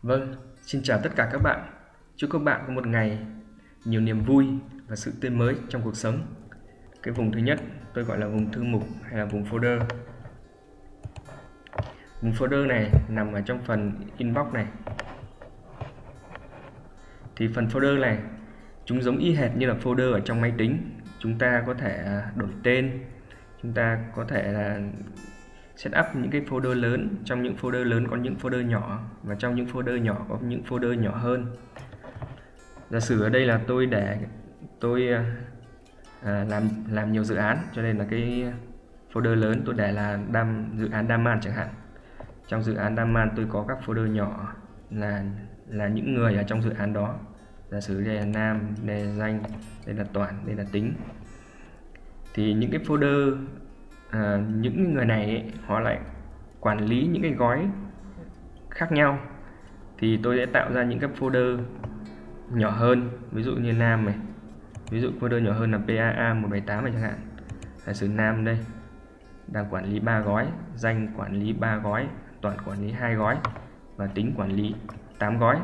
Vâng, xin chào tất cả các bạn. Chúc các bạn có một ngày nhiều niềm vui và sự tươi mới trong cuộc sống. Cái vùng thứ nhất tôi gọi là vùng thư mục hay là vùng folder. Vùng folder này nằm ở trong phần inbox này. Thì phần folder này chúng giống y hệt như là folder ở trong máy tính. Chúng ta có thể đổi tên, chúng ta có thể là set up những cái folder lớn. Trong những folder lớn có những folder nhỏ, và trong những folder nhỏ có những folder nhỏ hơn. Giả sử ở đây là tôi làm nhiều dự án, cho nên là cái folder lớn tôi để là dự án Daman chẳng hạn. Trong dự án Daman tôi có các folder nhỏ là những người ở trong dự án đó. Giả sử đây là Nam, đây là Danh, đây là Toàn, đây là Tính. Thì những cái folder những người này ấy, họ lại quản lý những cái gói khác nhau. Thì tôi sẽ tạo ra những cái folder nhỏ hơn, ví dụ như Nam này, ví dụ folder nhỏ hơn là PAA 178 này chẳng hạn. Giả sử Nam đây đang quản lý 3 gói, Danh quản lý 3 gói, Toàn quản lý 2 gói và Tính quản lý 8 gói.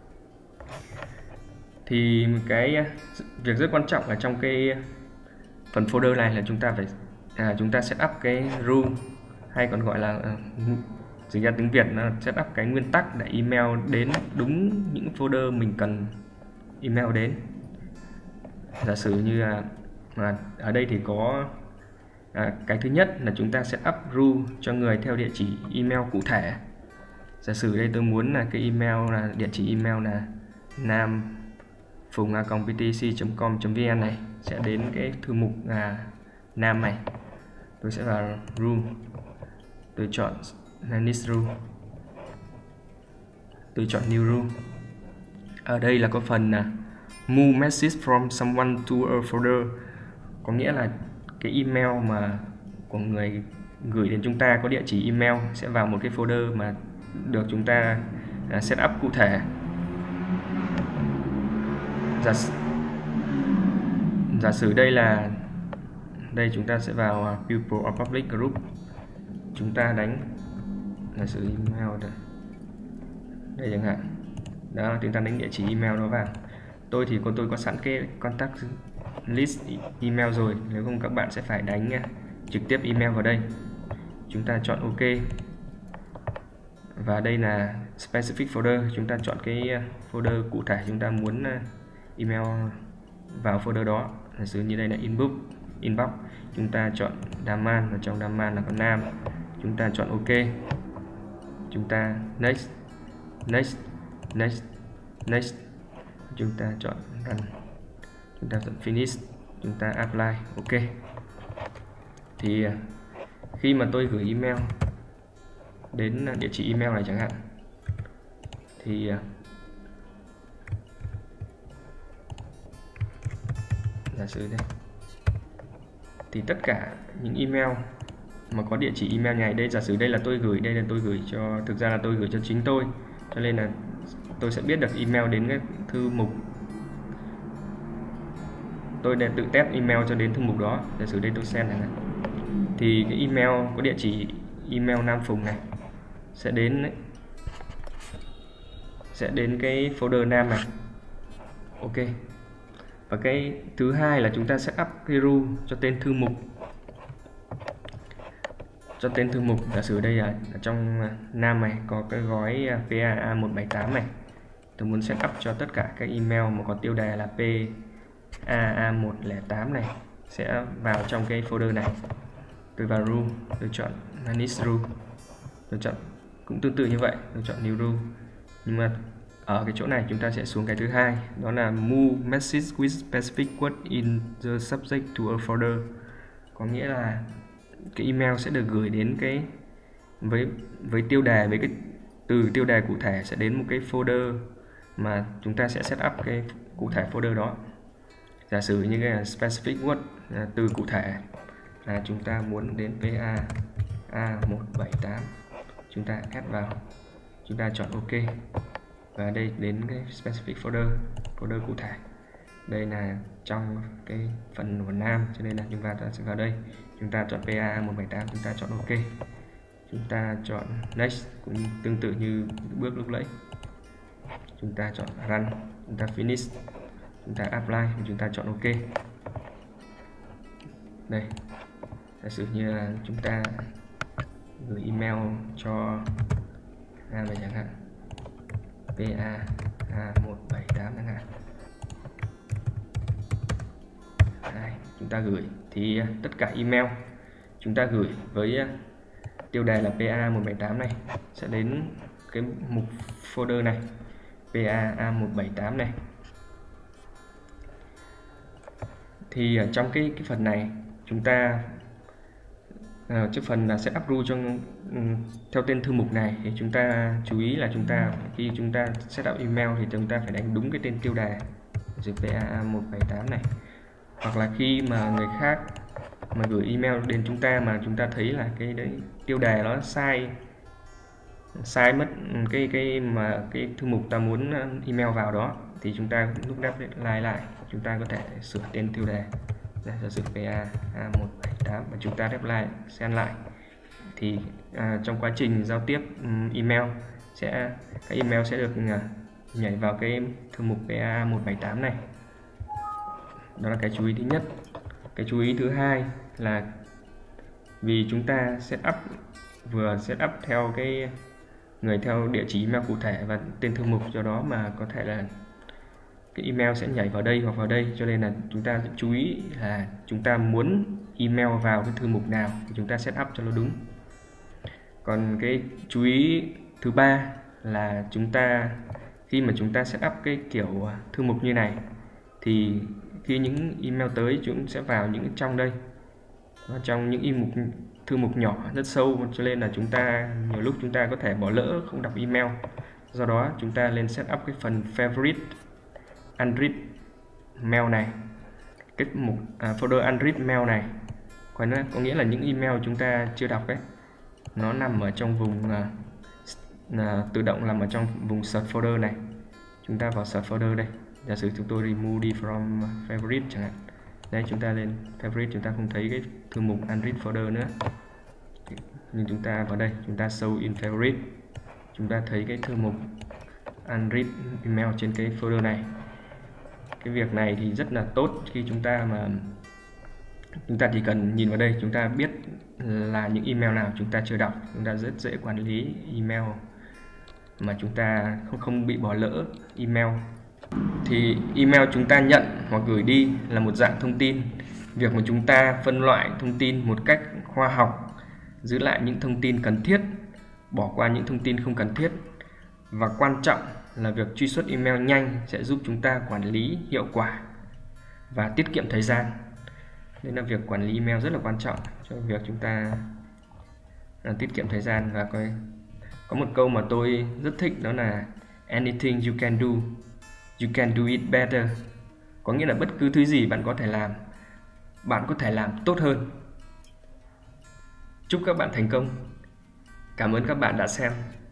Thì cái việc rất quan trọng ở trong cái phần folder này là chúng ta set up cái rule, hay còn gọi là dịch ra tiếng Việt là set up cái nguyên tắc để email đến đúng những folder mình cần email đến. Giả sử như ở đây thì có cái thứ nhất là chúng ta set up rule cho người theo địa chỉ email cụ thể. Giả sử đây tôi muốn là cái email là địa chỉ email là nam@ptc.com.vn này sẽ đến cái thư mục Nam này. Tôi sẽ vào rule, tôi chọn next rule, tôi chọn new rule. Ở đây là có phần move message from someone to a folder, có nghĩa là cái email mà của người gửi đến chúng ta có địa chỉ email sẽ vào một cái folder mà được chúng ta set up cụ thể. Giả sử đây chúng ta sẽ vào people or public group, chúng ta đánh giả sử email đây chẳng hạn đó, chúng ta đánh địa chỉ email nó vào. Tôi có sẵn cái contact list email rồi, nếu không các bạn sẽ phải đánh trực tiếp email vào đây. Chúng ta chọn OK, và đây là specific folder, chúng ta chọn cái folder cụ thể chúng ta muốn email vào folder đó. Giả sử như đây là inbox, chúng ta chọn Daman, và trong Daman là có Nam, chúng ta chọn OK, chúng ta next, chúng ta chọn run, chúng ta chọn finish, chúng ta apply OK. Thì khi mà tôi gửi email đến địa chỉ email này chẳng hạn, thì giả sử đây thì tất cả những email mà có địa chỉ email này, đây giả sử đây là tôi gửi cho, thực ra là tôi gửi cho chính tôi, cho nên là tôi sẽ biết được email đến cái thư mục. Tôi đã tự test email cho đến thư mục đó. Giả sử đây tôi send này, thì cái email có địa chỉ email Nam Phùng này sẽ đến cái folder Nam này. OK. Và cái thứ hai là chúng ta set up cái rule cho tên thư mục. Giả sử đây là ở trong Nam này có cái gói PAA 178 này. Tôi muốn set up cho tất cả các email mà có tiêu đề là PAA 108 này sẽ vào trong cái folder này. Tôi vào rule, tôi chọn manage rule, tôi chọn cũng tương tự như vậy, tôi chọn new rule. Nhưng mà ở cái chỗ này chúng ta sẽ xuống cái thứ hai, đó là move message with specific word in the subject to a folder, có nghĩa là cái email sẽ được gửi đến cái với tiêu đề, với cái từ tiêu đề cụ thể sẽ đến một cái folder mà chúng ta sẽ set up cái cụ thể folder đó. Giả sử như cái specific word là từ cụ thể là chúng ta muốn đến PAA 178, chúng ta add vào, chúng ta chọn OK, và đây đến cái specific folder cụ thể. Đây là trong cái phần của Nam, cho nên là chúng ta sẽ vào đây, chúng ta chọn PAA 178, chúng ta chọn OK, chúng ta chọn next, cũng tương tự như bước lúc nãy. chúng ta chọn Run, chúng ta Finish, chúng ta Apply, chúng ta chọn OK. Đây, giả sử như là chúng ta gửi email cho về chẳng hạn PA178 chẳng hạn. Đây, chúng ta gửi thì tất cả email chúng ta gửi với tiêu đề là PA178 này sẽ đến cái mục folder này, PA178 này. Thì ở trong cái phần này chúng ta cái phần là setup rule theo tên thư mục này thì chúng ta chú ý là khi chúng ta setup email thì chúng ta phải đánh đúng cái tên tiêu đề từ PA178 này. Hoặc là khi mà người khác mà gửi email đến chúng ta mà chúng ta thấy là cái đấy tiêu đề nó sai mất cái thư mục ta muốn email vào đó, thì chúng ta lúc apply lại chúng ta có thể sửa tên tiêu đề. Giả sử PA178 và chúng ta apply send lại thì trong quá trình giao tiếp email các email sẽ được nhảy vào cái thư mục PA178 này. Đó là cái chú ý thứ nhất. Cái chú ý thứ hai là vì chúng ta vừa set up theo theo địa chỉ email cụ thể và tên thư mục, do đó mà có thể là cái email sẽ nhảy vào đây hoặc vào đây, cho nên là chúng ta chú ý là chúng ta muốn email vào cái thư mục nào thì chúng ta set up cho nó đúng. Còn cái chú ý thứ ba là khi mà chúng ta set up cái kiểu thư mục như này thì khi những email tới chúng sẽ vào những trong đây, và trong những thư mục nhỏ rất sâu, cho nên là nhiều lúc chúng ta có thể bỏ lỡ không đọc email. Do đó chúng ta lên set up cái phần favorite unread mail này, cái mục folder unread mail này, có nghĩa là những email chúng ta chưa đọc ấy, nó nằm ở trong vùng tự động nằm ở trong vùng search folder này. Chúng ta vào search folder đây, giả sử chúng tôi remove đi from favorite chẳng hạn. Đây, chúng ta lên favorite, chúng ta không thấy cái thư mục unread folder nữa, nhưng chúng ta vào đây, chúng ta show in favorite, chúng ta thấy cái thư mục unread email trên cái folder này. Cái việc này thì rất là tốt khi chúng ta chỉ cần nhìn vào đây, chúng ta biết là những email nào chúng ta chưa đọc, chúng ta rất dễ quản lý email mà chúng ta không bị bỏ lỡ email. Thì email chúng ta nhận hoặc gửi đi là một dạng thông tin. Việc mà chúng ta phân loại thông tin một cách khoa học, giữ lại những thông tin cần thiết, bỏ qua những thông tin không cần thiết, và quan trọng là việc truy xuất email nhanh sẽ giúp chúng ta quản lý hiệu quả và tiết kiệm thời gian. Nên là việc quản lý email rất là quan trọng cho việc chúng ta tiết kiệm thời gian. Và có một câu mà tôi rất thích, đó là anything you can do it better. Có nghĩa là bất cứ thứ gì bạn có thể làm, bạn có thể làm tốt hơn. Chúc các bạn thành công. Cảm ơn các bạn đã xem.